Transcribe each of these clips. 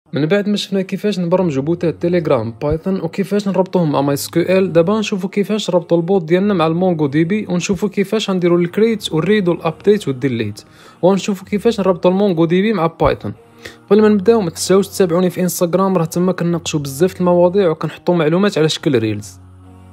من بعد ما شفنا كيفاش نبرمجوا بوتات تيليجرام بايثون وكيفاش نربطوهم مع ماي سكيو ال، دابا نشوفوا كيفاش نربطوا البوت ديالنا مع المونغو دي بي، ونشوفوا كيفاش نديروا الكريت والريد والابديت والديليت، ونشوفوا كيفاش نربطوا المونغو دي بي مع بايثون. قبل ما نبداو ما تنساوش تتابعوني في انستغرام، راه تما كنناقشوا بزاف المواضيع وكنحطوا معلومات على شكل ريلز.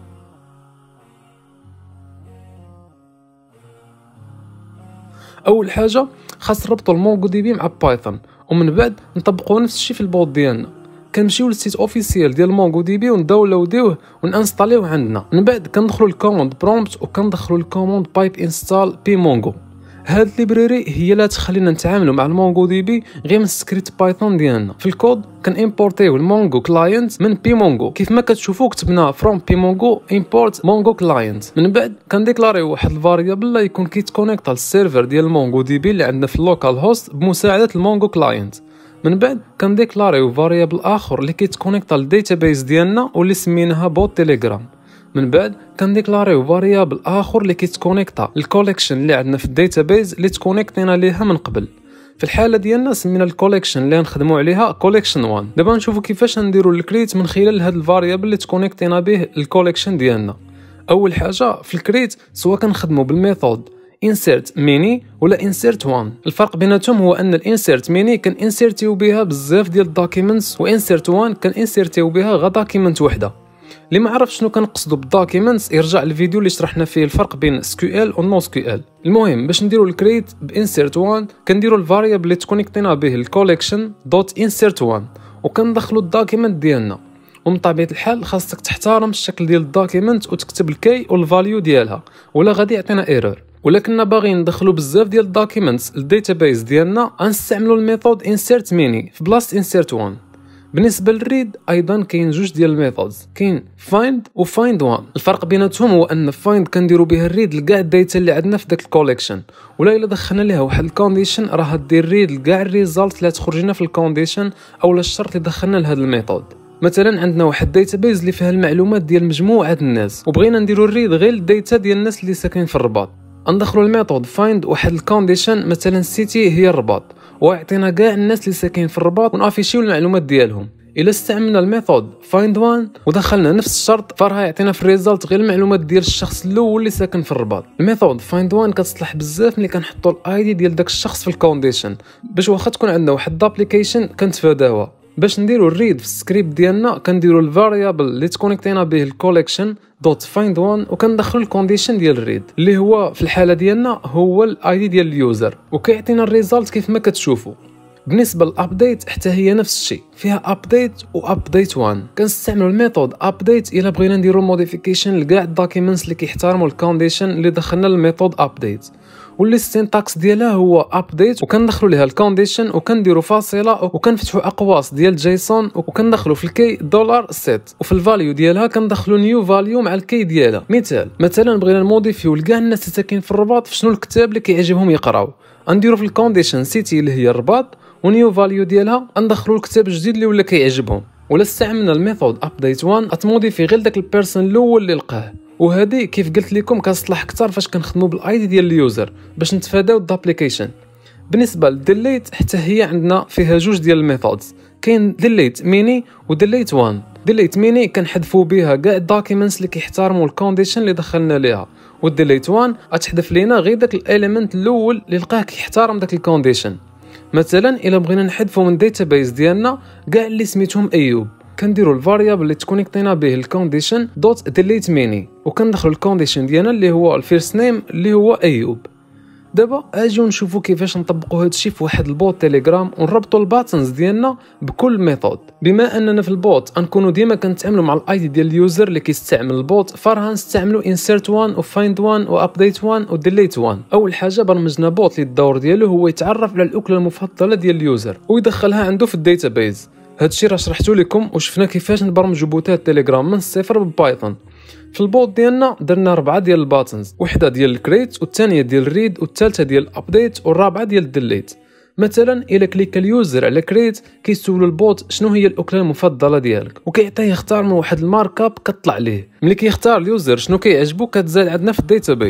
اول حاجه خاص نربطوا المونغو دي بي مع بايثون، ومن بعد نطبقوا نفس الشيء في البوت ديالنا. كنمشيو للسيت اوفيسيال ديال مونغو دي بي ونداونلوديوه ونانستاليوه عندنا. من بعد كندخلوا للكوموند برومبت وكندخلوا للكوموند بايب انستال بي مونغو. هاد الليبراري هي اللي تخلينا نتعاملوا مع المونغو دي بي غير من سكريبت بايثون ديالنا. في الكود كنimportيو المونغو كلاينت من بي مونغو، كيف ما كتشوفوا كتبنا from بي مونغو import مونغو كلاينت. من بعد كنديكلاريو واحد الفاريابل اللي يكون كيتكونيكتا للسيرفر ديال المونغو دي بي اللي عندنا في اللوكال هوست بمساعده المونغو كلاينت. من بعد كنديكلاريو فاريابل اخر اللي كيتكونيكتا للداتابيس ديالنا واللي سميناها بوت تيليجرام. من بعد كنديكلاريو فاريابل اخر اللي كيتكونيكتا الكوليكشن اللي عندنا في الداتابيس اللي تكونيكتينا ليها من قبل. في الحاله ديالنا سمينا الكوليكشن اللي نخدموا عليها كوليكشن 1. دابا نشوفوا كيفاش نديروا الكريت من خلال هذا الفاريابل اللي تكونيكتينا به الكوليكشن ديالنا. اول حاجه في الكريت سواء كنخدموا بالميثود insert mini ولا insert one. الفرق بيناتهم هو ان الانسيرت ميني كنانسيرتيو بها بزاف ديال الدوكيومنتس، وانسيرت وان كنانسيرتيو بها غير دوكيومنت وحده. اللي ما عرف شنو كنقصدوا بالدوكيومنتس يرجع للفيديو اللي شرحنا فيه الفرق بين SQL و نو SQL. المهم باش نديروا الكريت بانسيرت وان كنديروا الفاريابل اللي تكونيكتينا به الكوليكشن دوت انسيرت وان وكندخلوا الدوكيومنت ديالنا. ومن طبيعه الحال خاصك تحترم الشكل ديال الدوكيومنت وتكتب الكي والفاليو ديالها ولا غادي يعطينا ايرور. ولكننا باغيين ندخلوا بزاف ديال الدوكيومنتس للداتابيس ديالنا، غنستعملوا الميثود insert mini في بلاصه insert one. بالنسبه للريد ايضا كاين جوج ديال الميثودز، كاين find و find one. الفرق بيناتهم هو ان find كنديروا بها الريد لكاع الداتا اللي عندنا في داك الكوليكشن، ولا الا دخلنا ليها واحد الكونديشن راه دير ريد لكاع الريزالت اللي تخرج لنا في الكونديشن اولا الشرط اللي دخلنا لهذا الميثود. مثلا عندنا واحد داتابيز اللي فيها المعلومات ديال مجموعه الناس وبغينا نديروا الريد غير الداتا ديال الناس اللي ساكنين في الرباط. ندخلوا الميثود find واحد الكونديشن مثلا السيتي هي الرباط ويعطينا كاع الناس اللي ساكنين في الرباط ونافيشيو المعلومات ديالهم. الا استعملنا الميثود find one ودخلنا نفس الشرط فراه يعطينا في الريزلت غير المعلومات ديال الشخص الاول اللي ساكن في الرباط. الميثود find one كتصلح بزاف ملي كنحطوا الاي دي ديال داك الشخص في الكونديشن باش واخا تكون عندنا واحد الابليكيشن كنتفاداوها. باش نديروا الريد في السكريبت ديالنا كنديروا الفاريابل اللي تكونيكتينا به الكوليكشن دوت find one وكندخلوا الكونديشن ديال الريد اللي هو في الحاله ديالنا هو الاي دي ديال اليوزر وكيعطينا الريزلت كيف ما كتشوفوا. بالنسبه للابديت حتى هي نفس الشيء، فيها ابديت وابديت 1. كنستعملوا الميثود ابديت الا بغينا نديروا موديفيكيشن لكاع الدوكيومنتس اللي كيحترموا الكونديشن اللي دخلنا للميثود ابديت، واللي السينتاكس ديالها هو ابديت وكندخلوا ليها الكونديشن وكنديروا فاصله وكنفتحوا اقواس ديال جيسون وكندخلوا في الكي دولار سيت وفي الفاليو ديالها كندخلوا نيو فاليو مع الكي ديالها. مثلا بغينا نموديفيو لكاع الناس اللي ساكنين في الرباط شنو الكتاب اللي كيعجبهم يقراو، غنديروا في الكونديشن سيتي اللي هي الرباط ونيو فاليو ديالها ندخلوا الكتاب الجديد اللي ولا كيعجبهم. ولا استعملنا الميثود ابديت 1 اتموديفي غير داك البيرسون الاول اللي لقاه. وهذه كيف قلت لكم كتصلح اكثر فاش كنخدموا بالاي دي ديال اليوزر باش نتفاداو الدابليكيشن. بالنسبه للديليت حتى هي عندنا فيها جوج ديال الميثودز، كاين ديليت ميني وديليت 1. ديليت ميني كنحذفوا بها كاع الدوكيومنتس اللي كيحترموا الكونديشن اللي دخلنا ليها، والديليت 1 غتحذف لينا غير داك الاليمنت الاول اللي لقاه كيحترم داك الكونديشن. مثلا الا بغينا نحذفوا من الداتابيس ديالنا كاع اللي سميتهم ايوب كنديروا الفاريابل اللي تكونيكتينا به الكونديشن دوت ديليت ميني وكندخلوا الكونديشن ديالنا اللي هو الفيرست نيم اللي هو ايوب. دابا اجيو نشوفوا كيفاش نطبقوا هذا الشيء في واحد البوت تيليجرام ونربطوا الباتنز ديالنا بكل ميثود. بما اننا في البوت غنكونوا ديما كنتعاملوا مع الاي دي ديال اليوزر اللي كيستعمل البوت، فراه نستعملوا insert one وfind one وupdate one وdelete one. اول حاجه برمجنا بوت اللي الدور ديالو هو يتعرف على الاكله المفضله ديال اليوزر ويدخلها عنده في الداتابيز. هذا الشيء راه شرحته لكم وشفنا كيفاش نبرمجوا بوتات تيليجرام من الصفر ببايثون. في البوت ديالنا درنا 4 ديال الباتنز، وحده ديال الكريت والثانيه ديال الريد والثالثه ديال الابديت والرابعه ديال الديليت. مثلا الا كليك اليوزر على كريت كيسولو البوت شنو هي الاكله المفضله ديالك وكيعطيه يختار من واحد المارك اب كطلع ليه. ملي كيختار اليوزر شنو كيعجبو كتزاد عندنا في الداتابيز.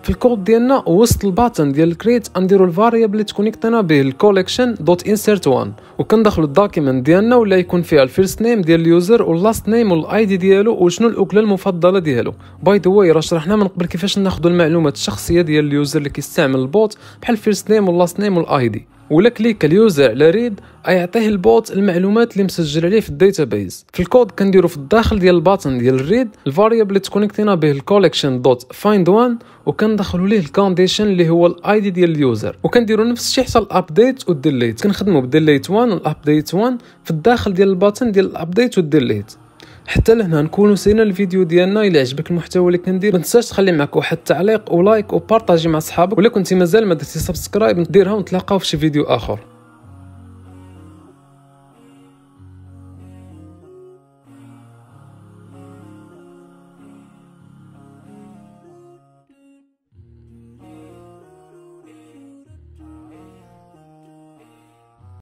في الكود ديالنا وسط الباتن ديال الكريت نديرو الفاريبل اللي تكونيكتنا به الكوليكشن دوت انسيرت 1 وكندخلوا الدوكيمنت ديالنا ولا يكون فيها الفيرست نيم ديال اليوزر واللاست نيم والاي دي ديالو وشنو الاكله المفضله ديالو. باي ذا واي راه شرحنا من قبل كيفاش ناخذوا المعلومات الشخصيه ديال اليوزر اللي كيستعمل البوت بحال الفيرست نيم واللاست نيم والاي دي. ولا كليك اليوزر على ريد يعطيه البوت المعلومات اللي مسجل عليه في الداتابيز. في الكود كنديرو في الداخل ديال الباتن ديال الريد الفاريبل اللي تكونيكتينا به الكوليكشن دوت فايند 1 وكندخلوا ليه الكونديشن اللي هو الاي دي ديال اليوزر وكنديروا نفس الشيء حتى الابديت والديليت. كنخدموا بالديليت 1 والابديت 1 في الداخل ديال الباتن ديال الابديت والديليت. حتى لهنا نكونوا سينا الفيديو ديالنا. الا عجبك المحتوى اللي كندير ما تنساش تخلي معك واحد التعليق ولايك وبارطاجي مع صحابك. ولا كنتي مازال ما درتي سبسكرايب ديرها ونتلاقاو في شي فيديو اخر.